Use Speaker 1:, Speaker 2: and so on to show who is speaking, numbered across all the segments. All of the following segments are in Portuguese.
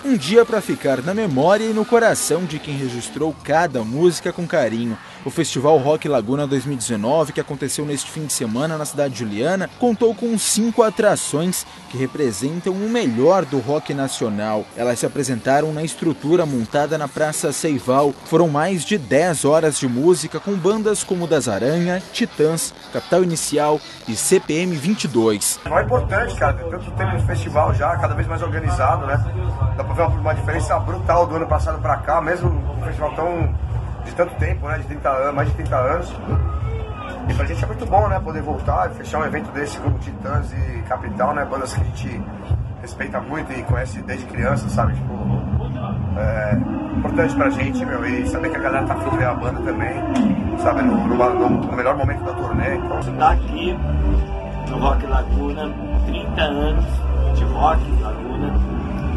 Speaker 1: Um dia para ficar na memória e no coração de quem registrou cada música com carinho. O Festival Rock Laguna 2019, que aconteceu neste fim de semana na cidade de Juliana, contou com 5 atrações que representam o melhor do rock nacional. Elas se apresentaram na estrutura montada na Praça Seival. Foram mais de 10 horas de música com bandas como Das Aranha, Titãs, Capital Inicial e CPM 22.
Speaker 2: É importante, cara, tanto tempo de festival já, cada vez mais organizado, né? Dá pra ver uma diferença brutal do ano passado pra cá, mesmo um festival de tanto tempo, né? De 30 anos, mais de 30 anos. E pra gente é muito bom, né? Poder voltar e fechar um evento desse como Titãs e Capital, né? Bandas que a gente respeita muito e conhece desde criança, sabe? Tipo, é importante pra gente, meu, e saber que a galera tá afim de ver a banda também, sabe? No melhor momento da turnê. Então,
Speaker 3: tá aqui no Rock Laguna, 30 anos de Rock Laguna.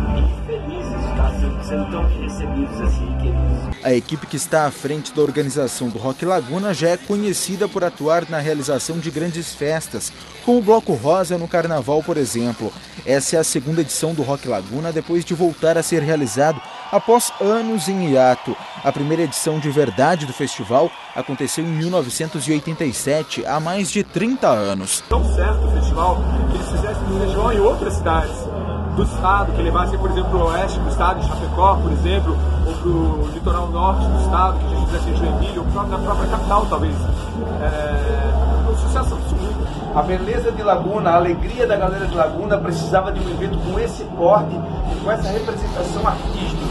Speaker 3: Sendo tão recebidos assim, queridos.
Speaker 1: A equipe que está à frente da organização do Rock Laguna já é conhecida por atuar na realização de grandes festas, como o Bloco Rosa no Carnaval, por exemplo. Essa é a segunda edição do Rock Laguna depois de voltar a ser realizado após anos em hiato. A primeira edição de verdade do festival aconteceu em 1987, há mais de 30 anos.
Speaker 4: Tão certo o festival que eles fizessem um festival em outras cidades do estado, que levassem, por exemplo, para o oeste do estado, de Chapecó, por exemplo, ou para o litoral norte do estado, que a gente fizesse em Joinville, ou na própria capital, talvez. Um sucesso absoluto.
Speaker 5: A beleza de Laguna, a alegria da galera de Laguna precisava de um evento com esse porte e com essa representação artística.